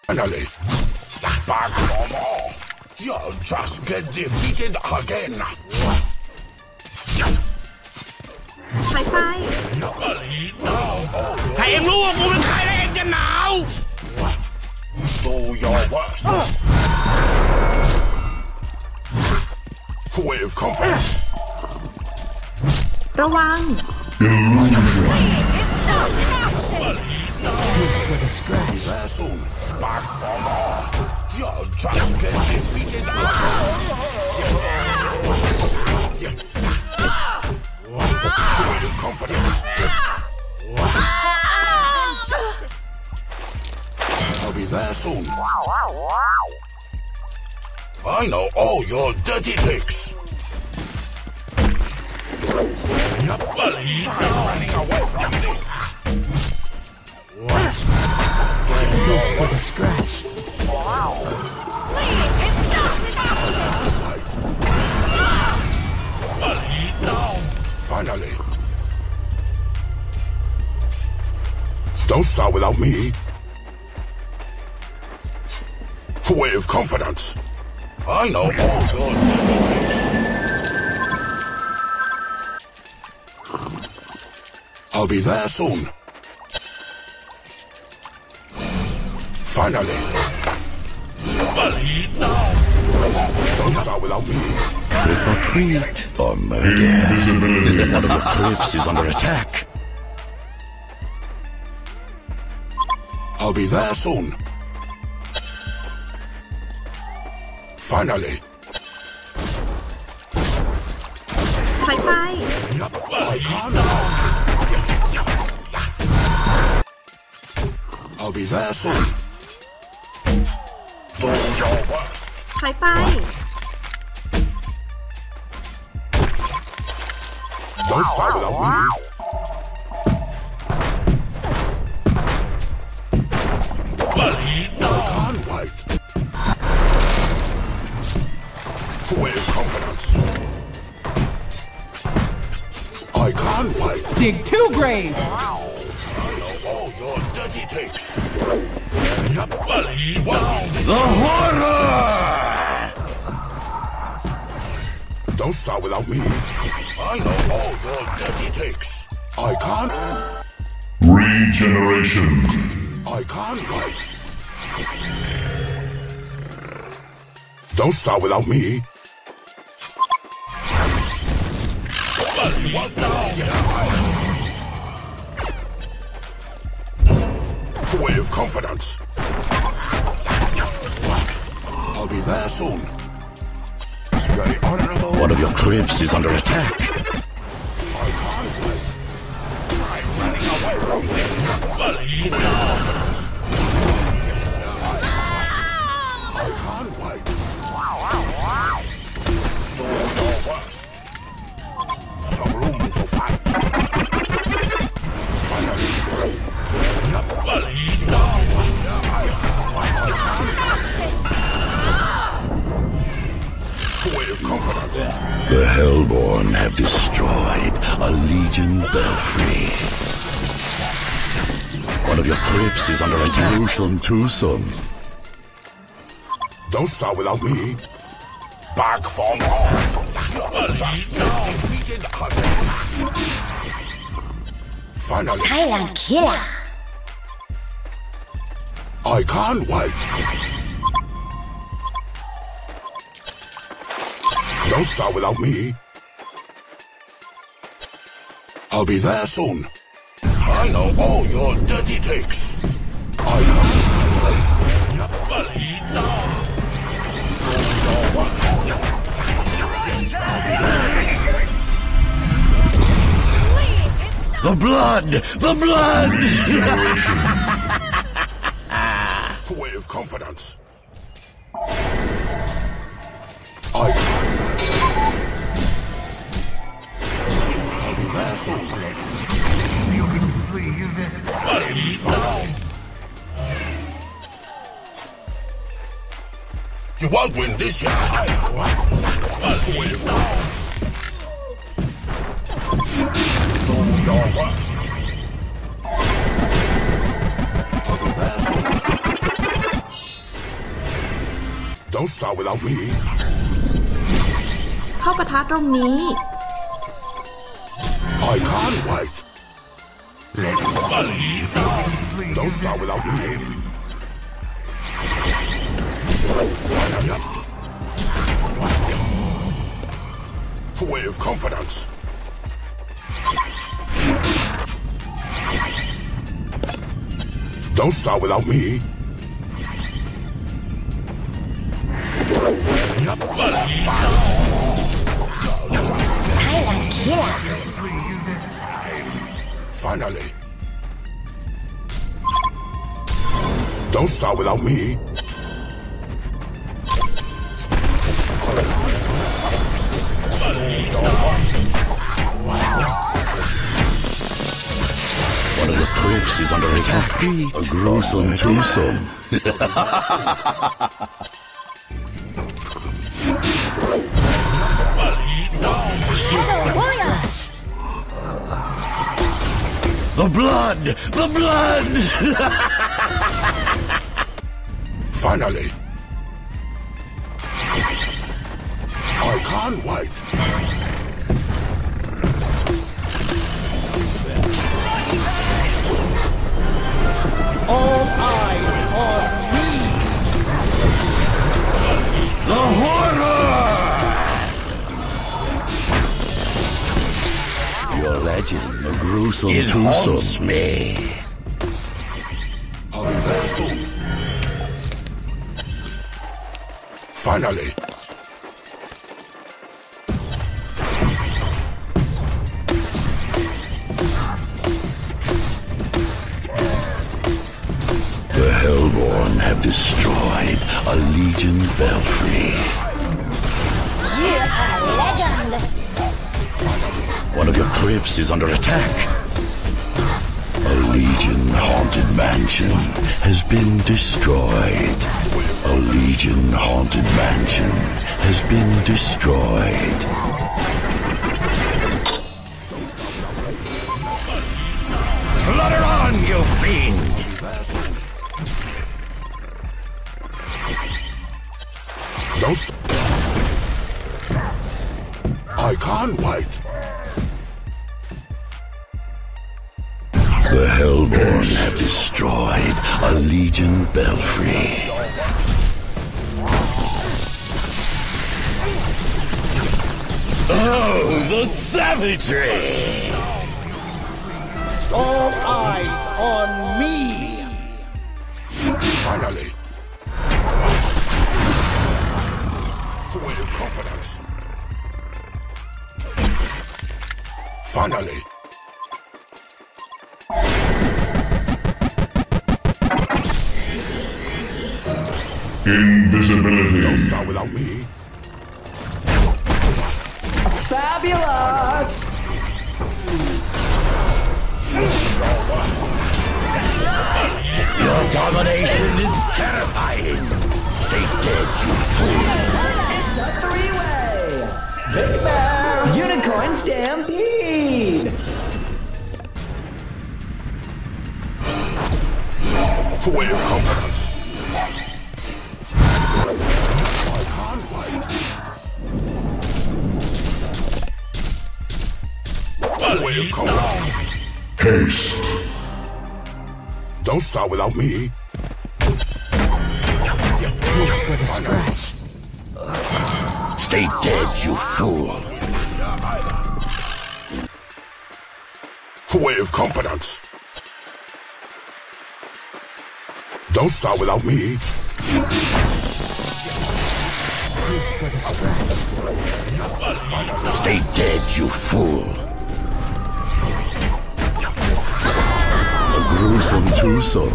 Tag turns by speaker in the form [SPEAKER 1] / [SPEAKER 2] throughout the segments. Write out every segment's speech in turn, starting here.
[SPEAKER 1] Finally. Back for more. You'll just get defeated again.
[SPEAKER 2] ไปไป
[SPEAKER 3] ถ้าเองรู้ว่ากูเป็นใครแล้วเองจะหนาว
[SPEAKER 1] Do your worst. With confidence.
[SPEAKER 2] ระวัง
[SPEAKER 1] There soon. Back for more. You'll just get defeated again. With confidence. I'll be there soon. I know all your dirty tricks. Yep, running away from this.
[SPEAKER 4] Tooth for the scratch.
[SPEAKER 1] Finally. Don't start without me. With confidence. I know all your dirty tricks. I'll be there soon. Finally. Don't start without me.
[SPEAKER 3] Trick or treat or murder. One of your crypts is under attack.
[SPEAKER 1] I'll be there soon. Finally.
[SPEAKER 2] ไปไป
[SPEAKER 1] Yep, I can't. I'll be there soon. Do your worst.
[SPEAKER 2] ไปไป
[SPEAKER 1] Don't start without me. I can't wait. With confidence. I can't wait.
[SPEAKER 4] Dig 2 graves.
[SPEAKER 1] I know all your dirty tricks. Yep,
[SPEAKER 3] The horror!
[SPEAKER 1] don't start without me. I know all your dirty tricks. I can't.
[SPEAKER 5] Regeneration.
[SPEAKER 1] I can't wait. Don't start without me. With confidence. I'll be there soon. Very honorable.
[SPEAKER 3] One of your crypts is under attack.
[SPEAKER 1] I can't wait. I'm running away from this. I can't wait. Do your worst. Some room to fight. Finally. Yep. With confidence.
[SPEAKER 3] The Hellborn have destroyed a Legion belfry. One of your crypts is under attack. Twosome.
[SPEAKER 1] Don't start without me. Back for more. Just defeated again. Finally.
[SPEAKER 6] Silent killer.
[SPEAKER 1] I can't wait. Don't start without me. I'll be there soon. I know all your dirty tricks. I know. Yep.
[SPEAKER 3] The blood! The blood!
[SPEAKER 1] With confidence. I'll be there soon.
[SPEAKER 7] You can flee this time.
[SPEAKER 1] You won't win this year. Do your worst. I'll be there soon. Don't start without me.
[SPEAKER 2] เข้าปะทะตรงนี้
[SPEAKER 1] I can't wait.
[SPEAKER 7] Let's see if you can flee
[SPEAKER 1] Don't start
[SPEAKER 7] this
[SPEAKER 1] without me.
[SPEAKER 7] time.
[SPEAKER 1] Yep. Way of confidence. Don't start without me. Yep.
[SPEAKER 5] Silent killer.
[SPEAKER 7] Flee this time.
[SPEAKER 1] Finally. Don't start without me.
[SPEAKER 3] One of the crypts is under attack. A gruesome twosome.
[SPEAKER 5] Shadow warrior.
[SPEAKER 3] The blood! The blood!
[SPEAKER 1] Finally. I can't wait.
[SPEAKER 4] All eyes on me.
[SPEAKER 3] The horror! Your legend, a gruesome twosome. Me.
[SPEAKER 1] I'll be there soon. Finally.
[SPEAKER 3] The Hellborn have destroyed a Legion belfry.
[SPEAKER 5] You are a legend.
[SPEAKER 3] One of your crypts is under attack. A Legion haunted mansion has been destroyed. A Legion haunted mansion has been destroyed. Slaughter on, you fiend!
[SPEAKER 1] Don't. I can't wait.
[SPEAKER 3] The Hellborn have destroyed a Legion belfry. Oh, the savagery!
[SPEAKER 4] All eyes on me.
[SPEAKER 1] Finally. Way of confidence. Finally.
[SPEAKER 7] Invisibility.
[SPEAKER 1] Don't start without me.
[SPEAKER 4] Fabulous.
[SPEAKER 3] Your domination is terrifying! Stay dead, you fool!
[SPEAKER 6] It's a three-way! Big Bear! Unicorn Stampede!
[SPEAKER 1] Way of confidence. I can't wait. Way of confidence.
[SPEAKER 7] Haste.
[SPEAKER 1] Don't start without me.
[SPEAKER 4] For the scratch.
[SPEAKER 3] Stay dead, you fool!
[SPEAKER 1] Way of confidence. Don't start without me.
[SPEAKER 4] For the scratch.
[SPEAKER 3] Stay dead, you fool! A gruesome twosome.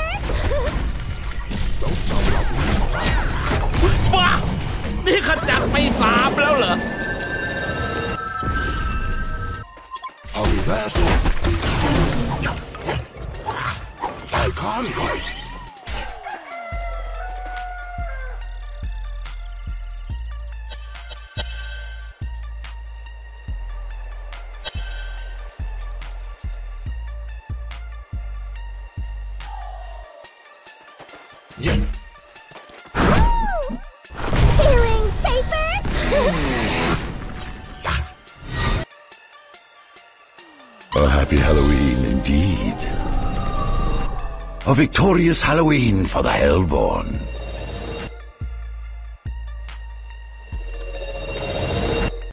[SPEAKER 8] ว้านี่ขจัดไป3แล้วเหรอ
[SPEAKER 1] I'll be there soon. I can't wait. Yeah.
[SPEAKER 3] A happy Halloween indeed. A victorious Halloween for the Hellborn.